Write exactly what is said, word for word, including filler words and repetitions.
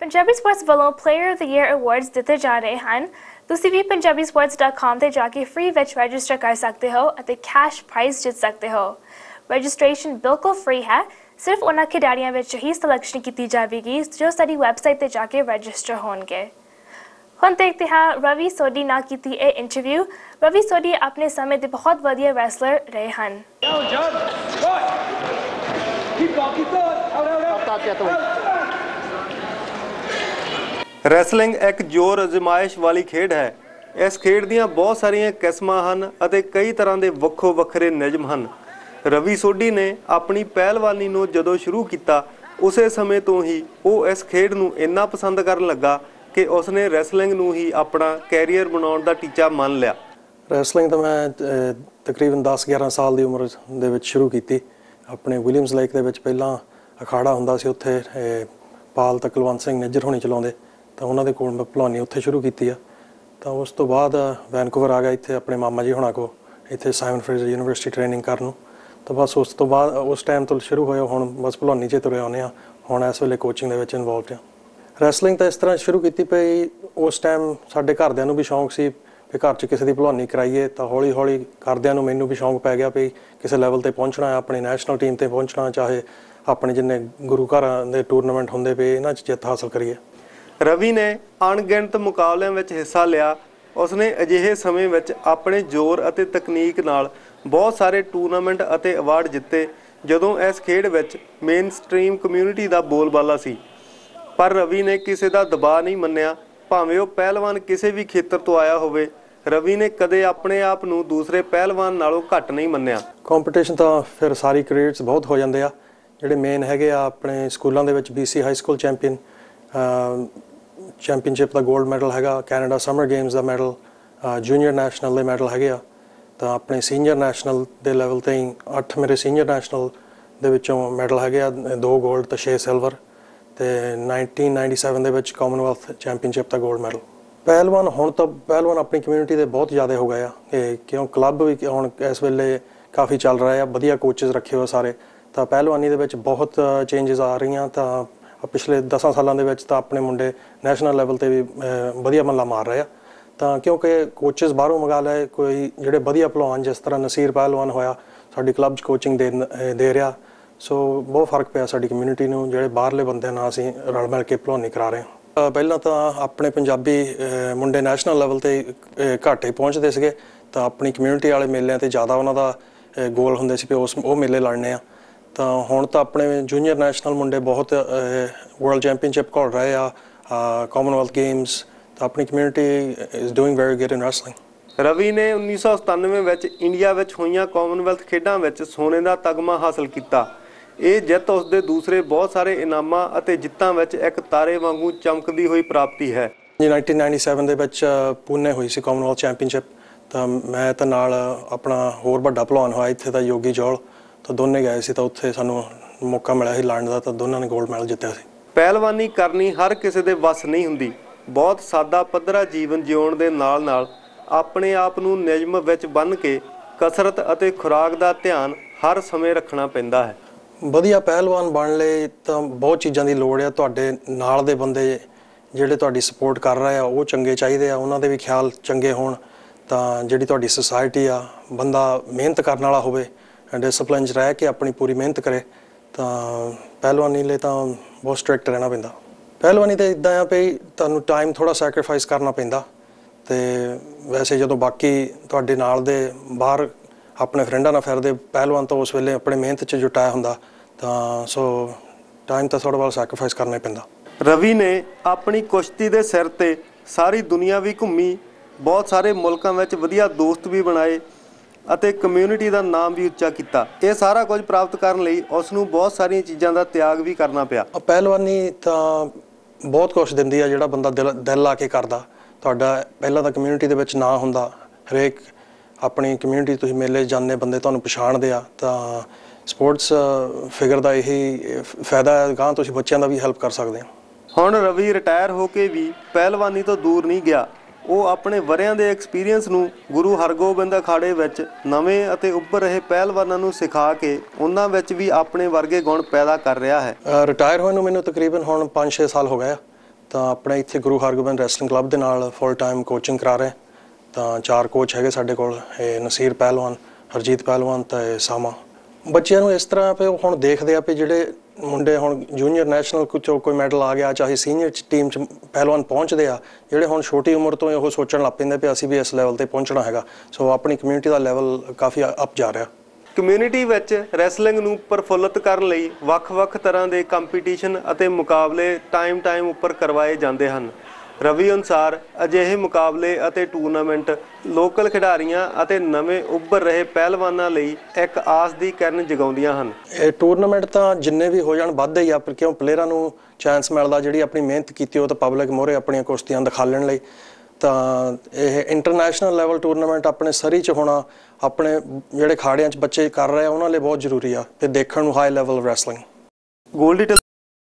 Punjabi sports वालों player of the year awards दिते जा रहे हैं। तुसी भी पंजाबी स्पोर्ट्स डॉट कॉम ते जाके फ्री विच रजिस्टर कर सकते हो और कैश प्राइज जित सकते हो। रजिस्ट्रेशन बिल्कुल फ्री है, सिर्फ उन्होंने खिडारियों में ही सिलेक्शन की जाएगी जो सारी वैबसाइट पर जाके रजिस्टर होंगे। हम देखते हैं रवि सोडी ना की ए इंटरव्यू। रवि सोडी अपने समय के बहुत वधिया रैसलर रहे हैं। ਰੈਸਲਿੰਗ ਇੱਕ ਜ਼ੋਰ ਅਜ਼ਮਾਇਸ਼ ਵਾਲੀ ਖੇਡ ਹੈ। ਇਸ ਖੇਡ ਦੀਆਂ ਬਹੁਤ ਸਾਰੀਆਂ ਕਿਸਮਾਂ ਹਨ ਅਤੇ ਕਈ ਤਰ੍ਹਾਂ ਦੇ ਵੱਖੋ ਵੱਖਰੇ ਨਿਯਮ ਹਨ। ਰਵੀ ਸੋਢੀ ਨੇ ਆਪਣੀ ਪਹਿਲਵਾਨੀ ਨੂੰ ਜਦੋਂ ਸ਼ੁਰੂ ਕੀਤਾ ਉਸੇ ਸਮੇਂ ਤੋਂ ਹੀ ਉਹ ਇਸ ਖੇਡ ਨੂੰ ਇੰਨਾ ਪਸੰਦ ਕਰਨ ਲੱਗਾ ਕਿ ਉਸਨੇ ਰੈਸਲਿੰਗ ਨੂੰ ਹੀ ਆਪਣਾ ਕੈਰੀਅਰ ਬਣਾਉਣ ਦਾ ਟੀਚਾ ਮੰਨ ਲਿਆ। ਰੈਸਲਿੰਗ ਤਾਂ ਮੈਂ ਤਕਰੀਬਨ ਦਸ ਗਿਆਰਾਂ ਸਾਲ ਦੀ ਉਮਰ ਦੇ ਵਿੱਚ ਸ਼ੁਰੂ ਕੀਤੀ। ਆਪਣੇ ਵਿਲੀਅਮਸ ਲੇਕ ਦੇ ਵਿੱਚ ਪਹਿਲਾਂ ਅਖਾੜਾ ਹੁੰਦਾ ਸੀ, ਉੱਥੇ ਪਾਲ ਤੇ ਕੁਲਵੰਤ ਸਿੰਘ ਨਿੱਜਰ ਹੋਣੀ ਚਲਾਉਂਦੇ, ਤਾਂ ਉਹਨਾਂ ਦੇ ਕੋਲ ਮੈਂ ਭਲਵਾਨੀ ਉੱਥੇ ਸ਼ੁਰੂ ਕੀਤੀ ਆ। ਤਾਂ ਉਸ ਤੋਂ ਬਾਅਦ ਵੈਨਕੂਵਰ ਆ ਗਿਆ ਇੱਥੇ ਆਪਣੇ ਮਾਮਾ ਜੀ ਹੋਣਾ ਕੋਲ, ਇੱਥੇ ਸਾਈਮਨ ਫਰੇਜ਼ਰ ਯੂਨੀਵਰਸਿਟੀ ਟ੍ਰੇਨਿੰਗ ਕਰਨ ਨੂੰ। ਤਾਂ ਬਸ ਉਸ ਤੋਂ ਬਾਅਦ ਉਸ ਟਾਈਮ ਤੋਂ ਸ਼ੁਰੂ ਹੋਇਆ, ਹੁਣ ਬਸ ਭਲਵਾਨੀ 'ਚ ਤੁਰੇ ਆਉਂਦੇ ਹਾਂ। ਹੁਣ ਇਸ ਵੇਲੇ ਕੋਚਿੰਗ ਦੇ ਵਿੱਚ ਇਨਵੋਲਵਡ ਹਾਂ। ਰੈਸਲਿੰਗ ਤਾਂ ਇਸ ਤਰ੍ਹਾਂ ਸ਼ੁਰੂ ਕੀਤੀ ਪਈ, ਉਸ ਟਾਈਮ ਸਾਡੇ ਘਰਦਿਆਂ ਨੂੰ ਵੀ ਸ਼ੌਂਕ ਸੀ ਵੀ ਘਰ 'ਚ ਕਿਸੇ ਦੀ ਭਲਵਾਨੀ ਕਰਾਈਏ। ਤਾਂ ਹੌਲੀ ਹੌਲੀ ਕਰਦਿਆਂ ਨੂੰ ਮੈਨੂੰ ਵੀ ਸ਼ੌਂਕ ਪੈ ਗਿਆ ਵੀ ਕਿਸੇ ਲੈਵਲ 'ਤੇ ਪਹੁੰਚਣਾ, ਆਪਣੀ ਨੈਸ਼ਨਲ ਟੀਮ 'ਤੇ ਪਹੁੰਚਣਾ, ਚਾਹੇ ਆਪਣੇ ਜਿੰਨੇ ਗੁਰੂ ਘਰਾਂ ਦੇ ਟੂਰਨਾਮੈਂਟ ਹੁੰਦੇ ਪਏ ਇਹਨਾਂ 'ਚ ਜਿੱਤ ਹਾਸਲ ਕਰੀਏ। ਰਵੀ ਨੇ ਅਣਗਿਣਤ ਮੁਕਾਬਲਿਆਂ ਵਿੱਚ ਹਿੱਸਾ ਲਿਆ। ਉਸਨੇ ਅਜਿਹੇ ਸਮੇਂ ਵਿੱਚ ਆਪਣੇ ਜ਼ੋਰ ਅਤੇ ਤਕਨੀਕ ਨਾਲ ਬਹੁਤ ਸਾਰੇ ਟੂਰਨਾਮੈਂਟ ਅਤੇ ਅਵਾਰਡ ਜਿੱਤੇ ਜਦੋਂ ਇਸ ਖੇਡ ਵਿੱਚ ਮੇਨ ਸਟ੍ਰੀਮ ਕਮਿਊਨਿਟੀ ਦਾ ਬੋਲਬਾਲਾ ਸੀ। ਪਰ ਰਵੀ ਨੇ ਕਿਸੇ ਦਾ ਦਬਾਅ ਨਹੀਂ ਮੰਨਿਆ, ਭਾਵੇਂ ਉਹ ਪਹਿਲਵਾਨ ਕਿਸੇ ਵੀ ਖੇਤਰ ਤੋਂ ਆਇਆ ਹੋਵੇ। ਰਵੀ ਨੇ ਕਦੇ ਆਪਣੇ ਆਪ ਨੂੰ ਦੂਸਰੇ ਪਹਿਲਵਾਨ ਨਾਲੋਂ ਘੱਟ ਨਹੀਂ ਮੰਨਿਆ। ਕੰਪੀਟੀਸ਼ਨ ਤਾਂ ਫਿਰ ਸਾਰੀ ਕ੍ਰੀਏਟਸ ਬਹੁਤ ਹੋ ਜਾਂਦੇ ਆ। ਜਿਹੜੇ ਮੇਨ ਹੈਗੇ ਆ ਆਪਣੇ ਸਕੂਲਾਂ ਦੇ ਵਿੱਚ B C high school champion championship ਦਾ ਗੋਲਡ ਮੈਡਲ ਹੈਗਾ, ਕੈਨੇਡਾ ਸਮਰ ਗੇਮਸ ਦਾ ਮੈਡਲ, ਜੂਨੀਅਰ ਨੈਸ਼ਨਲ ਦੇ ਮੈਡਲ ਹੈਗੇ ਆ। ਤਾਂ ਆਪਣੇ ਸੀਨੀਅਰ ਨੈਸ਼ਨਲ ਦੇ ਲੈਵਲ 'ਤੇ ਹੀ ਅੱਠ ਮੇਰੇ ਸੀਨੀਅਰ ਨੈਸ਼ਨਲ ਦੇ ਵਿੱਚੋਂ ਮੈਡਲ ਹੈਗੇ ਆ, ਦੋ ਗੋਲਡ ਅਤੇ ਛੇ ਸਿਲਵਰ। ਅਤੇ ਨਾਈਨਟੀਨ ਨਾਈਨਟੀ ਸੈਵਨ ਦੇ ਵਿੱਚ ਕਾਮਨਵੈਲਥ ਚੈਂਪੀਅਨਸ਼ਿਪ ਦਾ ਗੋਲਡ ਮੈਡਲ। ਪਹਿਲਵਾਨ ਹੁਣ ਤਾਂ ਪਹਿਲਵਾਨ ਆਪਣੀ ਕਮਿਊਨਿਟੀ ਦੇ ਬਹੁਤ ਜ਼ਿਆਦਾ ਹੋ ਗਏ ਆ ਕਿ ਕਿਉਂ ਕਲੱਬ ਵੀ ਹੁਣ ਇਸ ਵੇਲੇ ਕਾਫੀ ਚੱਲ ਰਹੇ ਆ, ਵਧੀਆ ਕੋਚਿਸ ਰੱਖੇ ਹੋਏ ਸਾਰੇ। ਤਾਂ ਪਹਿਲਵਾਨੀ ਦੇ ਵਿੱਚ ਬਹੁਤ ਚੇਂਜਸ ਆ ਰਹੀਆਂ। ਤਾਂ ਪਿਛਲੇ ਦਸਾਂ ਸਾਲਾਂ ਦੇ ਵਿੱਚ ਤਾਂ ਆਪਣੇ ਮੁੰਡੇ ਨੈਸ਼ਨਲ ਲੈਵਲ 'ਤੇ ਵੀ ਵਧੀਆ ਮੱਲਾ ਮਾਰ ਰਹੇ ਆ। ਤਾਂ ਕਿਉਂਕਿ ਕੋਚਿਸ ਬਾਹਰੋਂ ਮੰਗਾ ਲਏ, ਕੋਈ ਜਿਹੜੇ ਵਧੀਆ ਭਲਵਾਨ ਜਿਸ ਤਰ੍ਹਾਂ ਨਸੀਰ ਪਹਿਲਵਾਨ ਹੋਇਆ ਸਾਡੀ ਕਲੱਬ 'ਚ ਕੋਚਿੰਗ ਦੇ ਦੇ ਰਿਹਾ। ਸੋ ਬਹੁਤ ਫਰਕ ਪਿਆ ਸਾਡੀ ਕਮਿਊਨਿਟੀ ਨੂੰ, ਜਿਹੜੇ ਬਾਹਰਲੇ ਬੰਦਿਆਂ ਨਾਲ ਅਸੀਂ ਰਲ ਮਿਲ ਕੇ ਭਲਵਾਨੀ ਕਰਾ ਰਹੇ ਹਾਂ। ਪਹਿਲਾਂ ਤਾਂ ਆਪਣੇ ਪੰਜਾਬੀ ਮੁੰਡੇ ਨੈਸ਼ਨਲ ਲੈਵਲ 'ਤੇ ਘੱਟ ਹੀ ਪਹੁੰਚਦੇ ਸੀਗੇ। ਤਾਂ ਆਪਣੀ ਕਮਿਊਨਿਟੀ ਵਾਲੇ ਮੇਲਿਆਂ 'ਤੇ ਜ਼ਿਆਦਾ ਉਹਨਾਂ ਦਾ ਗੋਲ ਹੁੰਦੇ ਸੀ ਵੀ ਉਸ ਉਹ ਮੇਲੇ ਲੜਨੇ ਆ। ਤਾਂ ਹੁਣ ਤਾਂ ਆਪਣੇ ਜੂਨੀਅਰ ਨੈਸ਼ਨਲ ਮੁੰਡੇ ਬਹੁਤ ਵਰਲਡ ਚੈਂਪੀਅਨਸ਼ਿਪ ਘੁਲ ਰਹੇ ਆ, ਕਾਮਨਵੈਲਥ ਗੇਮਸ। ਤਾਂ ਆਪਣੀ community is doing very good in wrestling. Ravi ਨੇ ਉੱਨੀ ਸੌ ਸਤਾਨਵੇਂ ਵਿੱਚ ਇੰਡੀਆ ਵਿੱਚ ਹੋਈਆਂ ਕਾਮਨਵੈਲਥ ਖੇਡਾਂ ਵਿੱਚ ਸੋਨੇ ਦਾ ਤਗਮਾ ਹਾਸਲ ਕੀਤਾ। ਇਹ ਜਿੱਤ ਉਸਦੇ ਦੂਸਰੇ ਬਹੁਤ ਸਾਰੇ ਇਨਾਮਾਂ ਅਤੇ ਜਿੱਤਾਂ ਵਿੱਚ ਇੱਕ ਤਾਰੇ ਵਾਂਗੂ ਚਮਕਦੀ ਹੋਈ ਪ੍ਰਾਪਤੀ ਹੈ। ਨਾਈਨਟੀਨ ਨਾਈਨਟੀ ਸੈਵਨ ਦੇ ਵਿੱਚ ਪੂਨੇ ਹੋਈ ਸੀ ਕਾਮਨਵੈਲਥ ਚੈਂਪੀਅਨਸ਼ਿਪ। ਤਾਂ ਮੈਂ ਤਾਂ ਨਾਲ ਆਪਣਾ ਹੋਰ ਵੱਡਾ ਭਲਵਾਨ ਹੋਇਆ ਇੱਥੇ ਦਾ ਯੋਗੀ ਜੋਲ, ਤਾਂ ਦੋਨੇ ਗਏ ਸੀ। ਤਾਂ ਉੱਥੇ ਸਾਨੂੰ ਮੌਕਾ ਮਿਲਿਆ ਸੀ ਲੜਨ ਦਾ, ਤਾਂ ਦੋਨਾਂ ਨੇ ਗੋਲਡ ਮੈਡਲ ਜਿੱਤਿਆ ਸੀ। ਪਹਿਲਵਾਨੀ ਕਰਨੀ ਹਰ ਕਿਸੇ ਦੇ ਵੱਸ ਨਹੀਂ ਹੁੰਦੀ। ਬਹੁਤ ਸਾਦਾ ਪੱਧਰਾ ਜੀਵਨ ਜਿਉਣ ਦੇ ਨਾਲ ਨਾਲ ਆਪਣੇ ਆਪ ਨੂੰ ਨਿਯਮ ਵਿੱਚ ਬੰਨ੍ਹ ਕੇ ਕਸਰਤ ਅਤੇ ਖੁਰਾਕ ਦਾ ਧਿਆਨ ਹਰ ਸਮੇਂ ਰੱਖਣਾ ਪੈਂਦਾ ਹੈ। ਵਧੀਆ ਪਹਿਲਵਾਨ ਬਣਨ ਲਈ ਤਾਂ ਬਹੁਤ ਚੀਜ਼ਾਂ ਦੀ ਲੋੜ ਆ। ਤੁਹਾਡੇ ਨਾਲ ਦੇ ਬੰਦੇ ਜਿਹੜੇ ਤੁਹਾਡੀ ਸਪੋਰਟ ਕਰ ਰਹੇ ਆ ਉਹ ਚੰਗੇ ਚਾਹੀਦੇ ਆ, ਉਹਨਾਂ ਦੇ ਵੀ ਖਿਆਲ ਚੰਗੇ ਹੋਣ। ਤਾਂ ਜਿਹੜੀ ਤੁਹਾਡੀ ਸੁਸਾਇਟੀ ਆ, ਬੰਦਾ ਮਿਹਨਤ ਕਰਨ ਵਾਲਾ ਹੋਵੇ, ਡਿਸਪਲਿਨ 'ਚ ਰਹਿ ਕੇ ਆਪਣੀ ਪੂਰੀ ਮਿਹਨਤ ਕਰੇ। ਤਾਂ ਪਹਿਲਵਾਨੀ ਲਈ ਤਾਂ ਬਹੁਤ ਸਟ੍ਰਿਕਟ ਰਹਿਣਾ ਪੈਂਦਾ। ਪਹਿਲਵਾਨੀ ਤਾਂ ਇੱਦਾਂ ਆ ਵੀ ਤੁਹਾਨੂੰ ਟਾਈਮ ਥੋੜ੍ਹਾ ਸੈਕਰੀਫਾਈਸ ਕਰਨਾ ਪੈਂਦਾ। ਅਤੇ ਵੈਸੇ ਜਦੋਂ ਬਾਕੀ ਤੁਹਾਡੇ ਨਾਲ ਦੇ ਬਾਹਰ ਆਪਣੇ ਫਰੈਂਡਾਂ ਨਾਲ ਫਿਰਦੇ ਪਹਿਲਵਾਨ ਤਾਂ ਉਸ ਵੇਲੇ ਆਪਣੇ ਮਿਹਨਤ 'ਚ ਜੁਟਾਇਆ ਹੁੰਦਾ। ਤਾਂ ਸੋ ਟਾਈਮ ਤਾਂ ਥੋੜ੍ਹਾ ਬਹੁਤ ਸੈਕਰੀਫਾਈਸ ਕਰਨਾ ਹੀ ਪੈਂਦਾ। ਰਵੀ ਨੇ ਆਪਣੀ ਕੁਸ਼ਤੀ ਦੇ ਸਿਰ 'ਤੇ ਸਾਰੀ ਦੁਨੀਆ ਵੀ ਘੁੰਮੀ, ਬਹੁਤ ਸਾਰੇ ਮੁਲਕਾਂ ਵਿੱਚ ਵਧੀਆ ਦੋਸਤ ਵੀ ਬਣਾਏ ਅਤੇ ਕਮਿਊਨਿਟੀ ਦਾ ਨਾਮ ਵੀ ਉੱਚਾ ਕੀਤਾ। ਇਹ ਸਾਰਾ ਕੁਝ ਪ੍ਰਾਪਤ ਕਰਨ ਲਈ ਉਸ ਨੂੰ ਬਹੁਤ ਸਾਰੀਆਂ ਚੀਜ਼ਾਂ ਦਾ ਤਿਆਗ ਵੀ ਕਰਨਾ ਪਿਆ। ਪਹਿਲਵਾਨੀ ਤਾਂ ਬਹੁਤ ਕੁਛ ਦਿੰਦੀ ਆ ਜਿਹੜਾ ਬੰਦਾ ਦਿਲ ਦਿਲ ਲਾ ਕੇ ਕਰਦਾ। ਤੁਹਾਡਾ ਪਹਿਲਾਂ ਤਾਂ ਕਮਿਊਨਿਟੀ ਦੇ ਵਿੱਚ ਨਾਂ ਹੁੰਦਾ, ਹਰੇਕ ਆਪਣੀ ਕਮਿਊਨਿਟੀ ਤੁਸੀਂ ਮੇਲੇ ਜਾਂਦੇ ਬੰਦੇ ਤੁਹਾਨੂੰ ਪਛਾਣਦੇ ਆ। ਤਾਂ ਸਪੋਰਟਸ ਫਿਗਰ ਦਾ ਇਹੀ ਫਾਇਦਾ ਹੈ, ਅਗਾਂਹ ਤੁਸੀਂ ਬੱਚਿਆਂ ਦਾ ਵੀ ਹੈਲਪ ਕਰ ਸਕਦੇ ਹੋ। ਹੁਣ ਰਵੀ ਰਿਟਾਇਰ ਹੋ ਕੇ ਵੀ ਪਹਿਲਵਾਨੀ ਤੋਂ ਦੂਰ ਨਹੀਂ ਗਿਆ। ਉਹ ਆਪਣੇ ਵਰਿਆਂ ਦੇ ਐਕਸਪੀਰੀਅੰਸ ਨੂੰ ਗੁਰੂ ਹਰਗੋਬਿੰਦ ਅਖਾੜੇ ਵਿੱਚ ਨਵੇਂ ਅਤੇ ਉੱਭਰ ਰਹੇ ਪਹਿਲਵਾਨਾਂ ਨੂੰ ਸਿਖਾ ਕੇ ਉਹਨਾਂ ਵਿੱਚ ਵੀ ਆਪਣੇ ਵਰਗੇ ਗੁਣ ਪੈਦਾ ਕਰ ਰਿਹਾ ਹੈ। ਰਿਟਾਇਰ ਹੋਏ ਨੂੰ ਮੈਨੂੰ ਤਕਰੀਬਨ ਹੁਣ ਪੰਜ ਛੇ ਸਾਲ ਹੋ ਗਏ ਆ। ਤਾਂ ਆਪਣੇ ਇੱਥੇ ਗੁਰੂ ਹਰਗੋਬਿੰਦ ਰੈਸਲਿੰਗ ਕਲੱਬ ਦੇ ਨਾਲ ਫੁੱਲ ਟਾਈਮ ਕੋਚਿੰਗ ਕਰਾ ਰਹੇ ਤਾਂ ਚਾਰ ਕੋਚ ਹੈਗੇ ਸਾਡੇ ਕੋਲ, ਇਹ ਨਸੀਰ ਪਹਿਲਵਾਨ, ਹਰਜੀਤ ਪਹਿਲਵਾਨ ਤਾਂ ਇਹ ਸਾਮਾ। ਬੱਚਿਆਂ ਨੂੰ ਇਸ ਤਰ੍ਹਾਂ ਵੀ ਹੁਣ ਦੇਖਦੇ ਆ ਵੀ ਜਿਹੜੇ ਮੁੰਡੇ ਹੁਣ ਜੂਨੀਅਰ ਨੈਸ਼ਨਲ ਕੁਛ ਕੋਈ ਮੈਡਲ ਆ ਗਿਆ, ਚਾਹੇ ਸੀਨੀਅਰ ਟੀਮ 'ਚ ਪਹਿਲਵਾਨ ਪਹੁੰਚਦੇ ਆ, ਜਿਹੜੇ ਹੁਣ ਛੋਟੀ ਉਮਰ ਤੋਂ ਉਹ ਸੋਚਣ ਲੱਗ ਪੈਂਦੇ ਵੀ ਅਸੀਂ ਵੀ ਇਸ ਲੈਵਲ 'ਤੇ ਪਹੁੰਚਣਾ ਹੈਗਾ। ਸੋ ਆਪਣੀ ਕਮਿਊਨਿਟੀ ਦਾ ਲੈਵਲ ਕਾਫੀ ਅਪ ਜਾ ਰਿਹਾ। ਕਮਿਊਨਿਟੀ ਵਿੱਚ ਰੈਸਲਿੰਗ ਨੂੰ ਪ੍ਰਫੁੱਲਤ ਕਰਨ ਲਈ ਵੱਖ-ਵੱਖ ਤਰ੍ਹਾਂ ਦੇ ਕੰਪੀਟੀਸ਼ਨ ਅਤੇ ਮੁਕਾਬਲੇ ਟਾਈਮ ਟਾਈਮ ਉੱਪਰ ਕਰਵਾਏ ਜਾਂਦੇ ਹਨ। ਰਵੀ ਅਨੁਸਾਰ ਅਜਿਹੇ ਮੁਕਾਬਲੇ ਅਤੇ ਟੂਰਨਾਮੈਂਟ ਲੋਕਲ ਖਿਡਾਰੀਆਂ ਅਤੇ ਨਵੇਂ ਉੱਭਰ ਰਹੇ ਪਹਿਲਵਾਨਾਂ ਲਈ ਇੱਕ ਆਸ ਦੀ ਕਿਰਨ ਜਗਾਉਂਦੀਆਂ ਹਨ। ਇਹ ਟੂਰਨਾਮੈਂਟ ਤਾਂ ਜਿੰਨੇ ਵੀ ਹੋ ਜਾਣ ਵੱਧ ਹੀ ਆ, ਪਰ ਕਿਉਂ ਪਲੇਅਰਾਂ ਨੂੰ ਚਾਂਸ ਮਿਲਦਾ ਜਿਹੜੀ ਆਪਣੀ ਮਿਹਨਤ ਕੀਤੀ ਉਹ ਤਾਂ ਪਬਲਿਕ ਮੋਹਰੇ ਆਪਣੀਆਂ ਕੁਸ਼ਤੀਆਂ ਦਿਖਾਲਣ ਲਈ। ਤਾਂ ਇਹ ਇੰਟਰਨੈਸ਼ਨਲ ਲੈਵਲ ਟੂਰਨਾਮੈਂਟ ਆਪਣੇ ਸਰੀ 'ਚ ਹੋਣਾ ਆਪਣੇ ਜਿਹੜੇ ਖਾੜਿਆਂ 'ਚ ਬੱਚੇ ਕਰ ਰਹੇ ਆ ਉਹਨਾਂ ਲਈ ਬਹੁਤ ਜ਼ਰੂਰੀ ਆ ਤੇ ਦੇਖਣ ਨੂੰ ਹਾਈ ਲੈਵਲ ਰੈਸਲਿੰਗ। ਗੋਲਡੀ